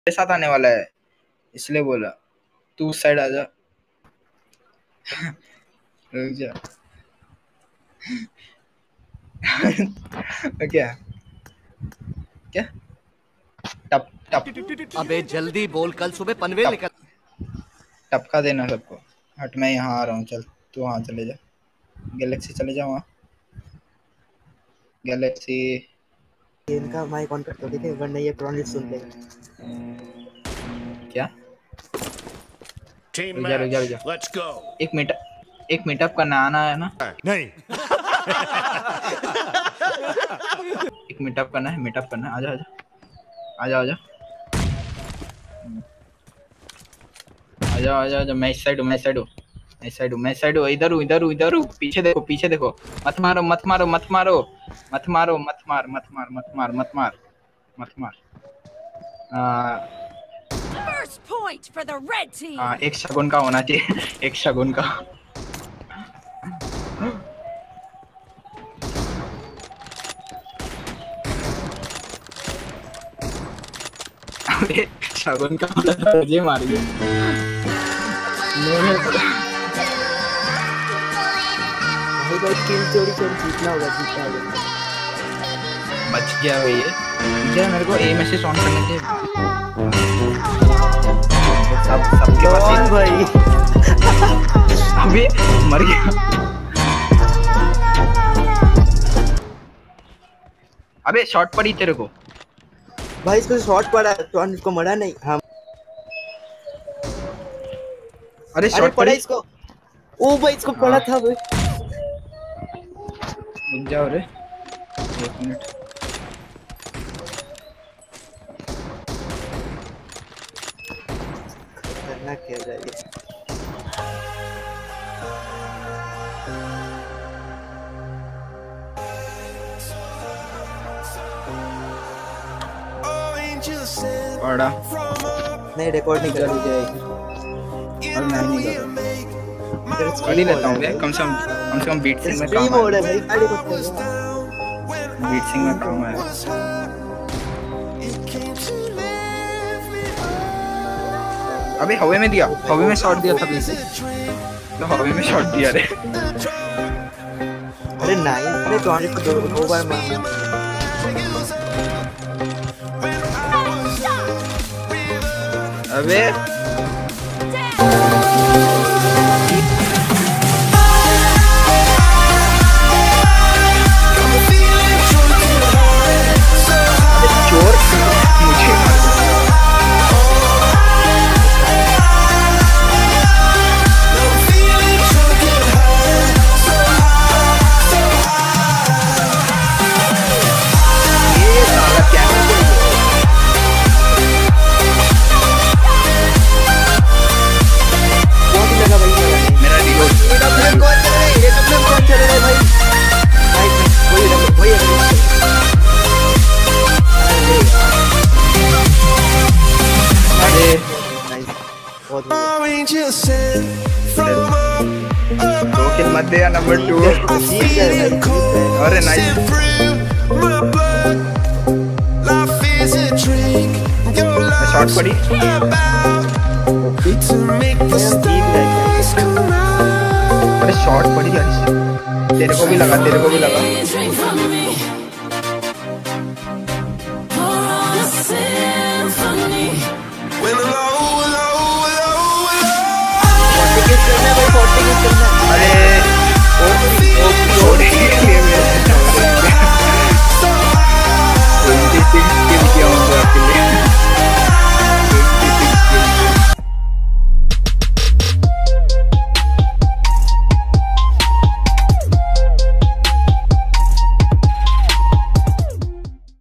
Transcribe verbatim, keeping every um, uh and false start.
मेरे साथ आने वाला है इसलिए बोला तू उस साइड आ जा। रुक जा। क्या क्या टप टप अबे जल्दी बोल, कल सुबह पनवेल निकल। टपका देना सबको। हट मैं यहाँ आ रहा हूँ, चल तू वहाँ चले जा, गैलेक्सी चले जा वहाँ गैलेक्सी। इनका माइक ऑन कर दो ठीक है, वरना ये क्रॉनरिफ सुन ले। क्या रुक जा रुक जा रुक जा, लेट्स गो। एक मीट एक मीटअप करना आना है ना? नहीं। एक मीटअप करना है, मीटअप करना है, आजा आजा आजा आजा आजा आजा आजा। मैं इस साइड हूँ, मैं इस साइड हूँ, मैं इस साइड हूँ, मैं इस साइड हूँ, इधर हूँ इधर हूँ इधर हूँ। पीछे देखो पीछे देखो, मत मारो मत मारो मत मारो मत मारो मत मार मत मार मत मार मत मार मत मार। First point for the red team. हाँ एक शगुन का होना चाहिए, एक शगुन का। अबे शगुन का मतलब मुझे मारिए। भाई भाई किल चोरी चोरी जीतना होगा जीतना होगा। बच गया भाई ये, मुझे मेरे को एम ऐसे ऑन करने थे। सब सबके पास भाई अबे मर गया। अबे शॉट पड़ी तेरे को भाई, इसको शॉट पड़ा तो इसको मरा नहीं। हाँ अरे शॉट पड़ा इसको। ओ भाई इसको पड़ा था भाई। रुक जाओ रे एक मिनट। करना क्या जाए। पड़ा नहीं रिकॉर्ड नहीं कर जाएगी और मैं नहीं कर रहा, कर ही लेता हूँ कम से कम कम से कम बीट सिंह में काम आया भाई। गाड़ी को बीट सिंह में काम आया। अबे हवे में दिया, हवे में शॉट दिया था पीछे तो हवे में शॉट दिया रे। अरे नाइस ने टॉनी को दो दो बार मारा। अबे चोर मुझे दो किल मत दे नंबर टू। अरे नाइस शॉट पड़ी। अरे शॉट पड़ी यार, तेरे को भी लगा तेरे को भी लगा।